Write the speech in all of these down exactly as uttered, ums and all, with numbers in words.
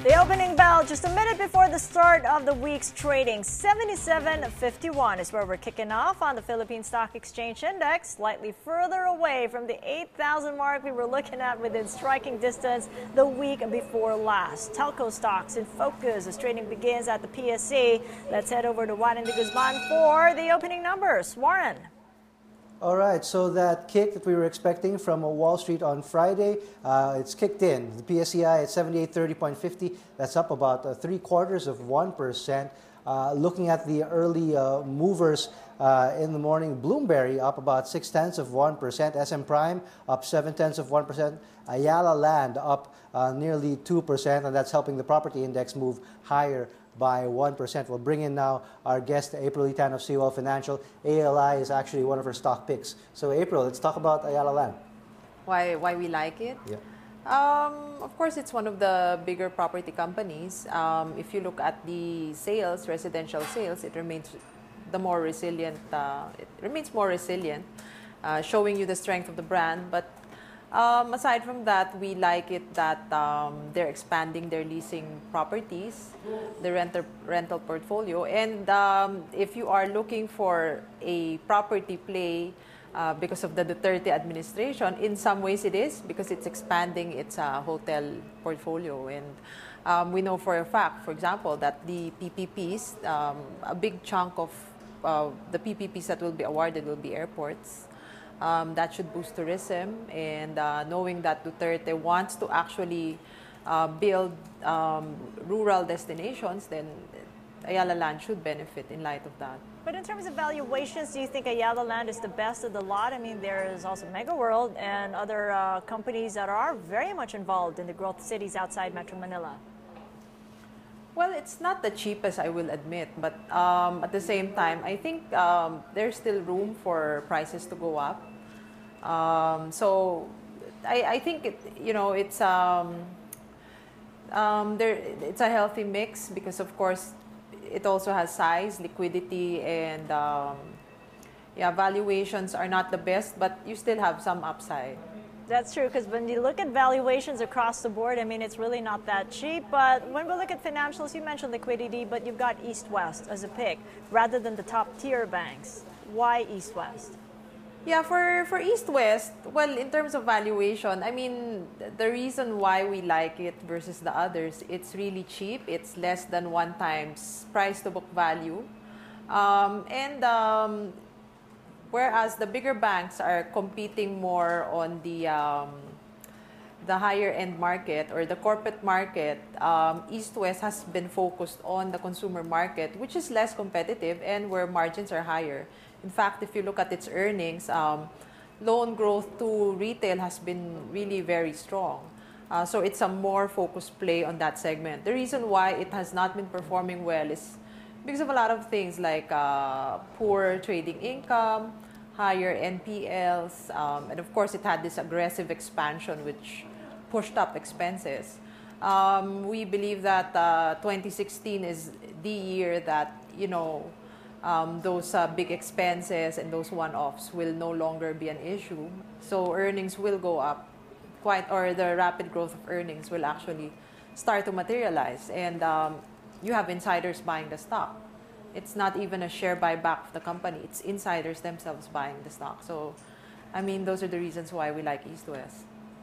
The opening bell just a minute before the start of the week's trading. seventy-seven fifty-one is where we're kicking off on the Philippine Stock Exchange Index, slightly further away from the eight thousand mark we were looking at within striking distance the week before last. Telco stocks in focus as trading begins at the P S C. Let's head over to Warren de Guzman for the opening numbers. Warren. All right, so that kick that we were expecting from Wall Street on Friday, uh, it's kicked in. The P S C I at seventy-eight thirty point five zero, that's up about uh, three quarters of one percent. Uh, looking at the early uh, movers uh, in the morning, Bloomberry up about six tenths of one percent, S M Prime up seven tenths of one percent, Ayala Land up uh, nearly two percent, and that's helping the property index move higher by one percent. We'll bring in now our guest, April Itan of C O L Financial. A L I is actually one of her stock picks. So April, let's talk about Ayala Land. Why, why we like it? Yeah. Um, of course, it's one of the bigger property companies. Um, if you look at the sales, residential sales, it remains the more resilient. Uh, it remains more resilient, uh, showing you the strength of the brand. But Um, aside from that, we like it that um, they're expanding their leasing properties, the renter, rental portfolio. And um, if you are looking for a property play uh, because of the Duterte administration, in some ways it is, because it's expanding its uh, hotel portfolio. And um, we know for a fact, for example, that the P P Ps, um, a big chunk of uh, the P P Ps that will be awarded will be airports. Um, that should boost tourism, and uh, knowing that Duterte wants to actually uh, build um, rural destinations, then Ayala Land should benefit in light of that. But in terms of valuations, do you think Ayala Land is the best of the lot? I mean, there is also Mega World and other uh, companies that are very much involved in the growth cities outside Metro Manila. Well, it's not the cheapest, I will admit, but um, at the same time, I think um, there's still room for prices to go up. Um, so, I, I think it, you know, it's um, um, there. It's a healthy mix because, of course, it also has size, liquidity, and um, yeah, valuations are not the best, but you still have some upside. That's true, because when you look at valuations across the board, I mean, it's really not that cheap. But when we look at financials, you mentioned liquidity, but you've got EastWest as a pick rather than the top tier banks. Why EastWest? Yeah, for, for EastWest, well, in terms of valuation, I mean, the reason why we like it versus the others, it's really cheap. It's less than one times price to book value. Um, and um, whereas the bigger banks are competing more on the um, the higher end market or the corporate market, um, EastWest has been focused on the consumer market, which is less competitive and where margins are higher. In fact, if you look at its earnings, um, loan growth to retail has been really very strong. Uh, so it's a more focused play on that segment. The reason why it has not been performing well is because of a lot of things like uh, poor trading income, higher N P Ls, um, and of course it had this aggressive expansion which pushed up expenses. Um, we believe that uh, twenty sixteen is the year that, you know, um, those uh, big expenses and those one-offs will no longer be an issue. So earnings will go up quite, or the rapid growth of earnings will actually start to materialize. And um, you have insiders buying the stock. It's not even a share buyback of the company. It's insiders themselves buying the stock. So, I mean, those are the reasons why we like EastWest.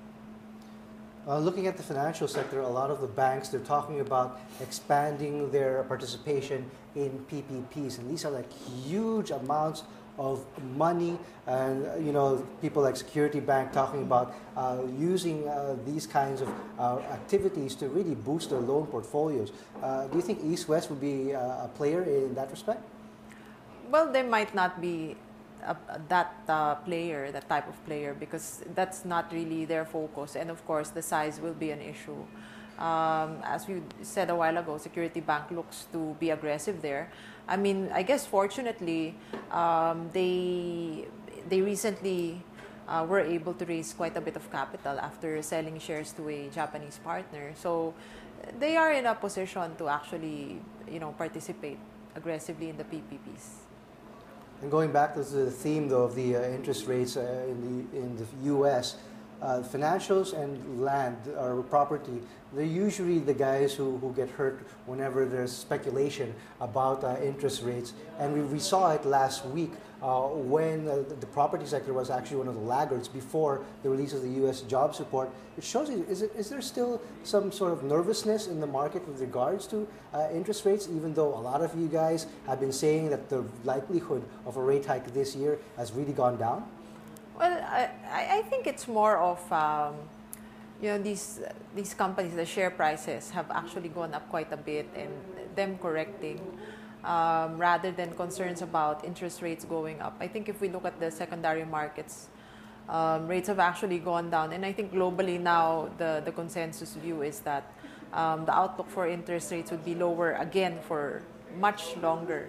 Uh, looking at the financial sector, a lot of the banks, they're talking about expanding their participation in P P Ps. And these are like huge amounts of money, and you know, people like Security Bank talking about uh, using uh, these kinds of uh, activities to really boost their loan portfolios. Uh, do you think EastWest would be uh, a player in that respect? Well, they might not be a, that uh, player, that type of player, because that's not really their focus. And of course, the size will be an issue. Um, as we said a while ago, Security Bank looks to be aggressive there. I mean, I guess fortunately, um, they they recently uh, were able to raise quite a bit of capital after selling shares to a Japanese partner. So they are in a position to actually, you know, participate aggressively in the P P Ps. And going back to the theme, though, of the uh, interest rates uh, in the in the U S, uh, financials and land or property, they're usually the guys who, who get hurt whenever there's speculation about uh, interest rates. And we, we saw it last week uh, when uh, the property sector was actually one of the laggards before the release of the U S jobs report. It shows you, is, it, is there still some sort of nervousness in the market with regards to uh, interest rates, even though a lot of you guys have been saying that the likelihood of a rate hike this year has really gone down? Well, I, I think it's more of, um, you know, these, these companies, the share prices have actually gone up quite a bit and them correcting um, rather than concerns about interest rates going up. I think if we look at the secondary markets, um, rates have actually gone down. And I think globally now the, the consensus view is that um, the outlook for interest rates would be lower again for much longer.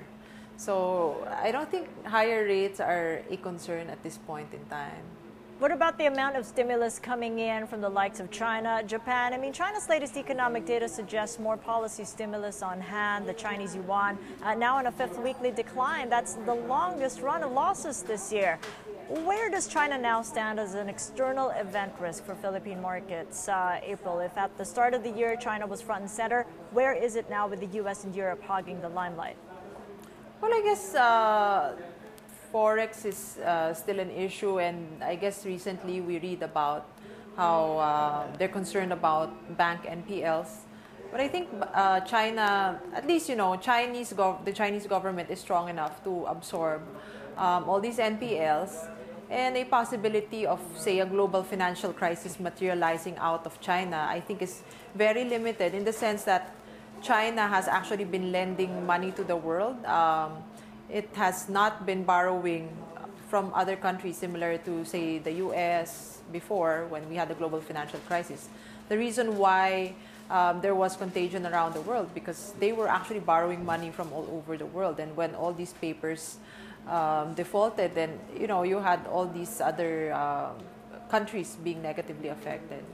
So I don't think higher rates are a concern at this point in time. What about the amount of stimulus coming in from the likes of China, Japan? I mean, China's latest economic data suggests more policy stimulus on hand. The Chinese yuan uh, now on a fifth weekly decline. That's the longest run of losses this year. Where does China now stand as an external event risk for Philippine markets, uh, April? If at the start of the year China was front and center, where is it now with the U S and Europe hogging the limelight? Well, I guess uh, Forex is uh, still an issue, and I guess recently we read about how uh, they're concerned about bank N P Ls. But I think uh, China, at least, you know, Chinese gov the Chinese government is strong enough to absorb um, all these N P Ls, and a possibility of, say, a global financial crisis materializing out of China, I think is very limited in the sense that China has actually been lending money to the world. Um, it has not been borrowing from other countries similar to, say, the U S before when we had the global financial crisis. The reason why um, there was contagion around the world because they were actually borrowing money from all over the world. And when all these papers um, defaulted, then, you know, you had all these other uh, countries being negatively affected.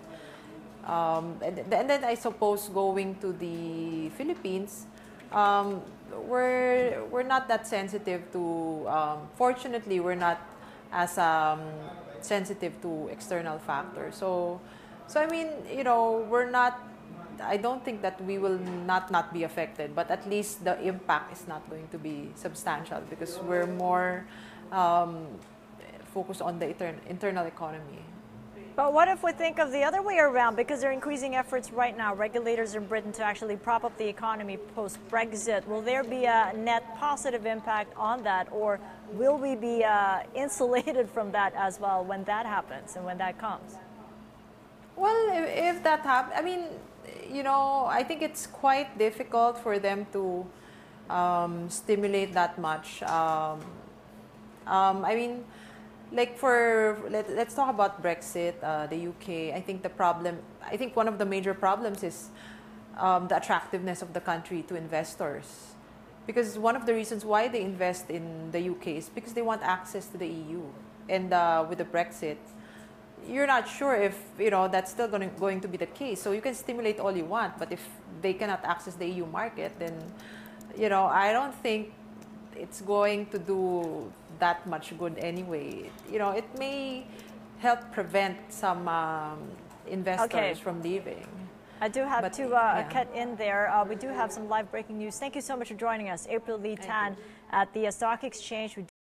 Um, and, th and then I suppose going to the Philippines, um, we're, we're not that sensitive to, um, fortunately, we're not as um, sensitive to external factors. So, so, I mean, you know, we're not, I don't think that we will not, not be affected, but at least the impact is not going to be substantial because we're more um, focused on the intern internal economy. But what if we think of the other way around? Because they're increasing efforts right now, regulators in Britain, to actually prop up the economy post-Brexit. Will there be a net positive impact on that, or will we be uh, insulated from that as well when that happens and when that comes? Well, if, if that happens, I mean, you know, I think it's quite difficult for them to um, stimulate that much. Um, um, I mean, like for, let, let's talk about Brexit, uh, the U K. I think the problem, I think one of the major problems is um, the attractiveness of the country to investors. Because one of the reasons why they invest in the U K is because they want access to the E U. And uh, with the Brexit, you're not sure if, you know, that's still going to, going to be the case. So you can stimulate all you want, but if they cannot access the E U market, then, you know, I don't think it's going to do that much good anyway. You know, it may help prevent some um, investors okay. from leaving. I do have but, to uh, yeah. cut in there. Uh, we do have some live breaking news. Thank you so much for joining us. April Lee Tan at the uh, Stock Exchange. We